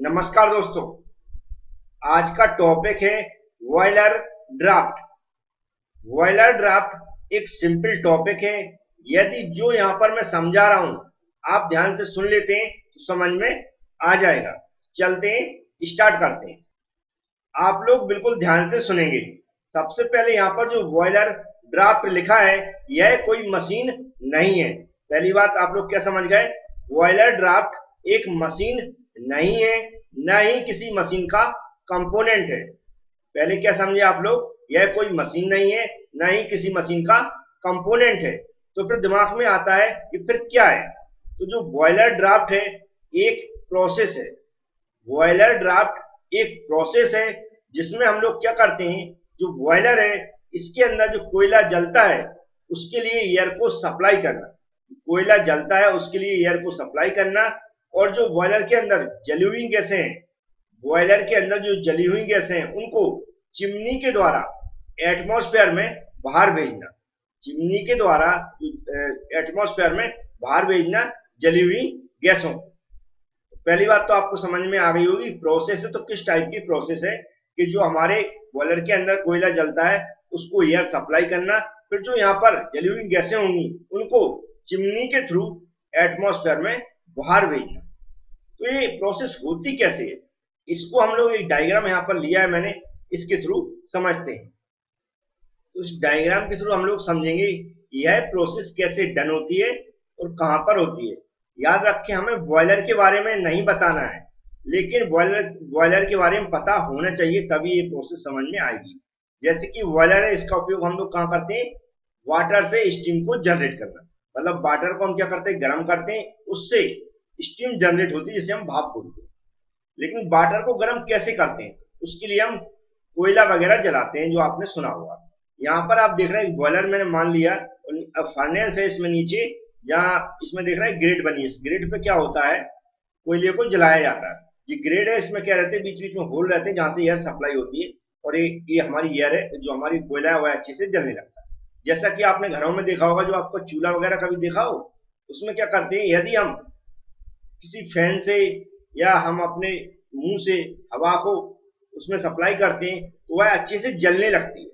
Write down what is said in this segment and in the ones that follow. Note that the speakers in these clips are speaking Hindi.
नमस्कार दोस्तों। आज का टॉपिक है बॉयलर ड्राफ्ट। बॉयलर ड्राफ्ट एक सिंपल टॉपिक है। यदि जो यहां पर मैं समझा रहा हूं आप ध्यान से सुन लेते हैं तो समझ में आ जाएगा। चलते हैं, स्टार्ट करते हैं। आप लोग बिल्कुल ध्यान से सुनेंगे। सबसे पहले यहां पर जो बॉयलर ड्राफ्ट लिखा है यह कोई मशीन नहीं है। पहली बात आप लोग क्या समझ गए? बॉयलर ड्राफ्ट एक मशीन नहीं है, न ही किसी मशीन का कंपोनेंट है। पहले क्या समझे आप लोग? यह कोई मशीन नहीं है, न ही किसी मशीन का कंपोनेंट है। तो फिर दिमाग में आता है कि फिर क्या है? तो जो बॉयलर ड्राफ्ट है एक प्रोसेस है। बॉयलर ड्राफ्ट एक प्रोसेस है जिसमें हम लोग क्या करते हैं, जो बॉयलर है इसके अंदर जो कोयला जलता है उसके लिए एयर को सप्लाई करना। कोयला जलता है उसके लिए एयर को सप्लाई करना, और जो बॉयलर के अंदर जली हुई गैसें हैं, बॉयलर के अंदर जो जली हुई गैसें हैं उनको चिमनी के द्वारा एटमॉस्फेयर में बाहर भेजना। चिमनी के द्वारा एटमॉस्फेयर में बाहर भेजना जली हुई गैसों को। पहली बात तो आपको समझ में आ गई होगी प्रोसेस है तो किस टाइप की प्रोसेस है कि जो हमारे बॉयलर के अंदर कोयला जलता है उसको एयर सप्लाई करना, फिर जो यहाँ पर जली हुई गैसें होंगी उनको चिमनी के थ्रू एटमॉस्फेयर में बाहर भेजना। तो ये प्रोसेस होती कैसे है, इसको हम लोग एक डायग्राम यहाँ पर लिया है मैंने, इसके थ्रू समझते हैं। तो इस डायग्राम के थ्रू हम लोग समझेंगे यह प्रोसेस कैसे डन होती है और कहां पर होती है। याद रखें हमें बॉयलर के बारे में नहीं बताना है, लेकिन बॉयलर के बारे में पता होना चाहिए, तभी ये प्रोसेस समझ में आएगी। जैसे कि बॉयलर है, इसका उपयोग हम लोग कहाँ करते हैं? वाटर से स्टीम को जनरेट करना। मतलब वाटर को हम क्या करते हैं? गर्म करते हैं, उससे स्टीम जनरेट होती है जिसे हम भाप बोलते हैं। लेकिन वाटर को गर्म कैसे करते हैं? उसके लिए हम कोयला वगैरह जलाते हैं, जो आपने सुना होगा। यहाँ पर आप देख रहे हैं बॉयलर मैंने मान लिया, फर्नेस है इसमें नीचे, जहाँ इसमें देख रहे हैं ग्रेट बनी है। इस ग्रेट पे क्या होता है? कोयले को जलाया जाता है। ये ग्रेड है, इसमें क्या रहते हैं? बीच बीच में होल रहते हैं जहां से एयर सप्लाई होती है, और ये हमारी एयर है, जो हमारी कोयला है वह अच्छे से जलने लगता है। जैसा कि आपने घरों में देखा होगा, जो आपका चूल्हा वगैरह कभी देखा हो, उसमें क्या करते हैं, यदि हम किसी फैन से या हम अपने मुंह से हवा को उसमें सप्लाई करते हैं तो वह अच्छे से जलने लगती है।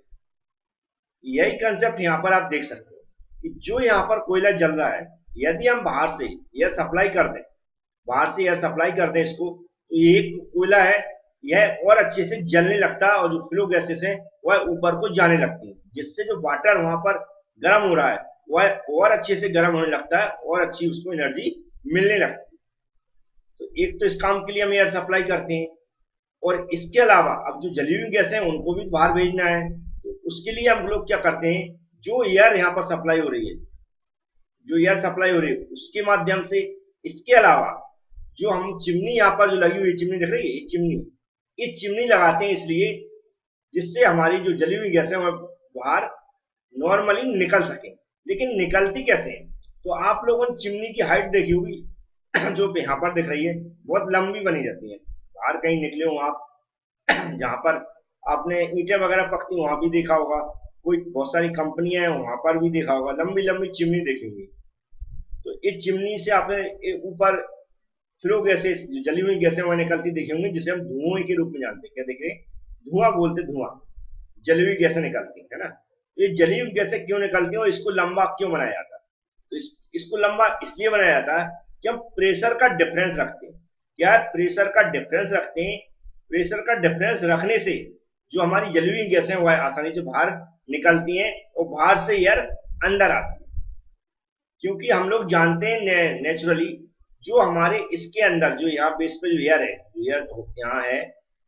यही कंसेप्ट यहाँ पर आप देख सकते हो कि जो यहाँ पर कोयला जल रहा है, यदि हम बाहर से एयर सप्लाई कर दें, बाहर से एयर सप्लाई कर दें इसको, तो ये कोयला है यह और अच्छे से जलने लगता है, और जो फ्लो गैसेस हैं वह ऊपर को जाने लगती है, जिससे जो वाटर वहां पर गर्म हो रहा है वह और अच्छे से गर्म होने लगता है और अच्छी उसको एनर्जी मिलने लगती है। तो एक तो इस काम के लिए हम एयर सप्लाई करते हैं, और इसके अलावा अब जो जली हुई गैसें हैं उनको भी बाहर भेजना है, तो उसके लिए हम लोग क्या करते हैं, जो एयर यहाँ पर सप्लाई हो रही है, जो एयर सप्लाई हो रही है उसके माध्यम से, इसके अलावा जो हम चिमनी यहाँ पर जो लगी हुई चिमनी देख रही है, ये चिमनी लगाते हैं इसलिए जिससे हमारी जो जली हुई गैसें वह बाहर नॉर्मली निकल सके। लेकिन निकलती कैसे है? तो आप लोगों ने चिमनी की हाइट देखी होगी, जो यहाँ पर दिख रही है बहुत लंबी बनी रहती है। बाहर कहीं निकले हो आप, जहां पर आपने ईंटें वगैरह पकती वहां भी देखा होगा, कोई बहुत सारी कंपनियां हैं वहां पर भी देखा होगा, लंबी लंबी चिमनी देखी होगी। तो इस चिमनी से आपने ऊपर फ्लो गैसेस, जो जली हुई गैसें वहां निकलती देखी होंगी, जिसे हम धुएं के रूप में जानते हैं। क्या देख रहे हैं? धुआं बोलते, धुआं, जली हुई गैसें निकलती है ना। ये जली हुई गैसें क्यों निकलती है और इसको लंबा क्यों बनाया जाता है? तो इसको लंबा इसलिए बनाया जाता है कि हम प्रेशर का डिफरेंस रखते हैं। क्या प्रेशर का डिफरेंस रखते हैं? प्रेशर का डिफरेंस रखने से जो हमारी जली हुई गैसें वह आसानी से बाहर निकलती हैं और बाहर से एयर अंदर आती है। क्योंकि हम लोग जानते हैं नेचुरली जो हमारे इसके अंदर जो यहाँ बेस पे जो एयर है, जो एयर यहाँ है,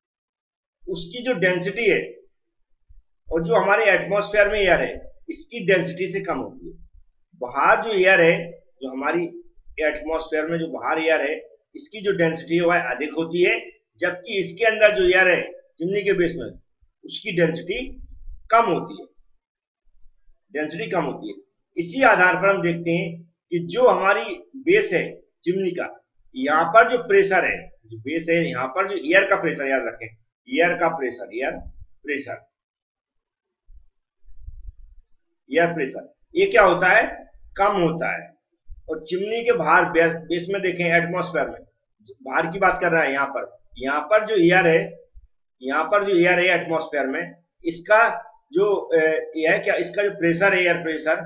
उसकी जो डेंसिटी है और जो हमारे एटमॉस्फेयर में एयर है इसकी डेंसिटी से कम होती है। बाहर जो एयर है, जो हमारी एटमॉस्फेयर में जो बाहर एयर है, इसकी जो डेंसिटी है वह अधिक होती है, जबकि इसके अंदर जो एयर है चिमनी के बेस में उसकी डेंसिटी कम होती है। डेंसिटी कम होती है। इसी आधार पर हम देखते हैं कि जो हमारी बेस है चिमनी का, यहाँ पर जो प्रेशर है, जो बेस है यहाँ पर जो एयर का प्रेशर, याद रखें एयर का प्रेशर, एयर प्रेशर ये क्या होता है? कम होता है। और चिमनी के बाहर बेस में देखें, एटमॉस्फेयर में, बाहर की बात कर रहा है यहाँ पर, यहाँ पर जो एयर है, यहाँ पर जो एयर है एटमॉस्फेयर में, इसका जो यह क्या, इसका जो प्रेशर है, एयर प्रेशर,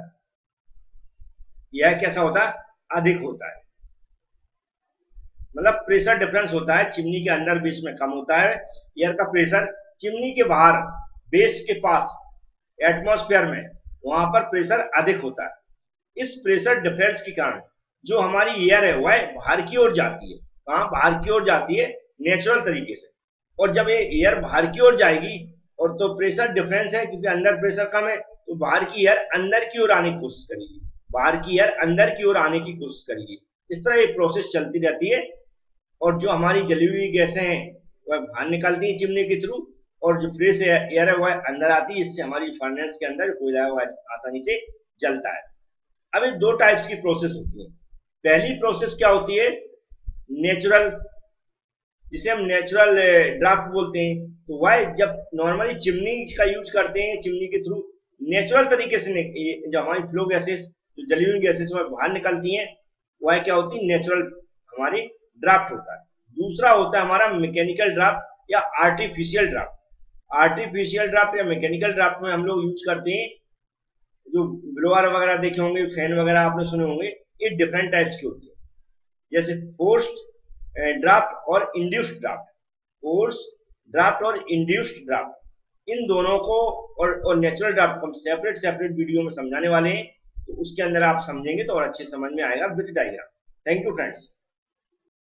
यह कैसा होता है, अधिक होता है। मतलब प्रेशर डिफरेंस होता है, चिमनी के अंदर बेस में कम होता है एयर का प्रेशर, चिमनी के बाहर बेस के पास एटमॉस्फेयर में वहां पर प्रेशर अधिक होता है। इस प्रेशर डिफरेंस के कारण जो हमारी एयर है वह बाहर की ओर जाती है। कहां बाहर की ओर जाती है, नेचुरल तरीके से। और जब ये एयर बाहर की ओर जाएगी और तो प्रेशर डिफरेंस है, क्योंकि अंदर प्रेशर कम है, तो बाहर की एयर अंदर की ओर आने की कोशिश करेगी, बाहर की एयर अंदर की ओर आने की कोशिश करेगी। इस तरह ये प्रोसेस चलती रहती है और जो हमारी जली हुई गैसें हैं वह बाहर निकलती हैं चिमनी के थ्रू, और जो फ्रेश एयर है वह अंदर आती है। इससे हमारी फर्नेस के अंदर कोयला है वह आसानी से जलता है। अब ये दो टाइप्स की प्रोसेस होती है। पहली प्रोसेस क्या होती है, नेचुरल, जिसे हम नेचुरल ड्राफ्ट बोलते हैं। तो वह जब नॉर्मली चिमनी का यूज करते हैं, चिमनी के थ्रू नेचुरल तरीके से जो हमारी फ्लो गैसेस, जो जली हुई गैसेस वह बाहर निकलती हैं, वह क्या होती है, नेचुरल हमारी ड्राफ्ट होता है। दूसरा होता है हमारा मैकेनिकल ड्राफ्ट या आर्टिफिशियल ड्राफ्ट। आर्टिफिशियल ड्राफ्ट या मैकेनिकल ड्राफ्ट में हम लोग यूज करते हैं, जो ब्लोअर वगैरह देखे होंगे, फैन वगैरह आपने सुने होंगे, ये डिफरेंट टाइप्स की होती है, जैसे फोर्स्ड ड्राफ्ट और इंड्यूस्ड ड्राफ्ट। फोर्स ड्राफ्ट और इंड्यूस्ड ड्राफ्ट, इन दोनों को और नेचुरल ड्राफ्ट को हम सेपरेट सेपरेट वीडियो में समझाने वाले हैं, तो उसके अंदर आप समझेंगे तो और अच्छे समझ में आएगा with diagram. Thank you friends.